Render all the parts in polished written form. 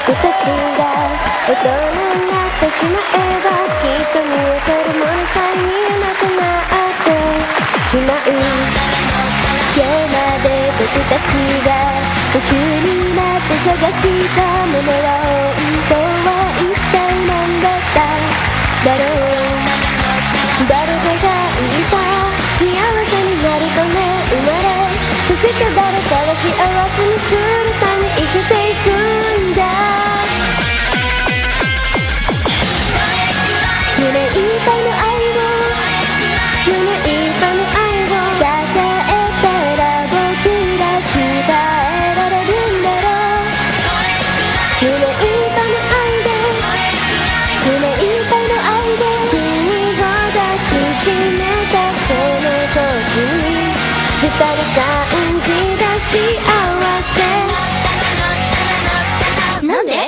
僕たちが大人になってしまえばきっと見えてるものさえ見えなくなってしまう。今日まで僕たちが夢中になって探したものは本当は一体何だっただろう。誰かが言った幸せになるため生まれ、そして誰かが幸せにするため生きていくんだ。夢いっぱいの愛を夢いっぱいの愛を抱えたら僕ら伝えられるんだろう。夢いっぱいの愛で夢いっぱいの愛で君を抱きしめたその時に二人感じた幸せ。なんで？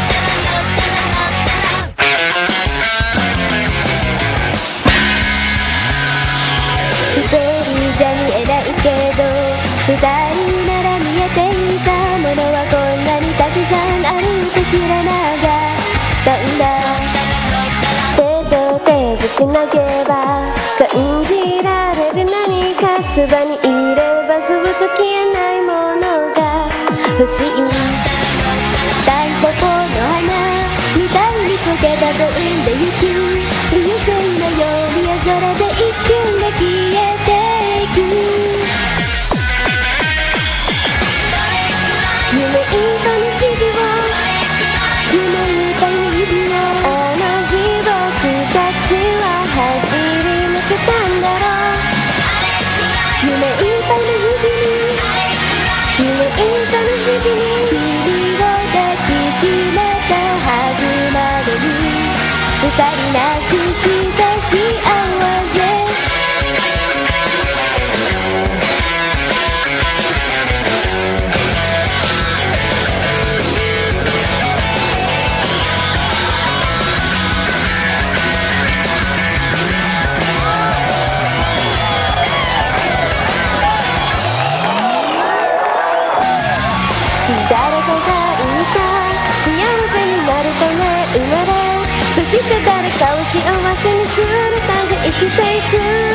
一人じゃ見えないけど二人なら見えていたものはこんなにたくさんあるって知らなかったんだ。手と手でつなげば感じられる何か、そばにいればずっと消えないものが欲しい。タンポポの花みたいに溶けた飛んでゆく流星のように夜空で一瞬で消えていく。夢いっぱいの日々を夢いっぱいの日々をあの日僕たちは走り抜けたんだろう。夢いっぱいの日々に夢いっぱいの日々に君を抱きしめたはずまでに二人なくした幸せ。誰かが言った幸せになるため生まれ、そして誰かを幸せにするため生きていく。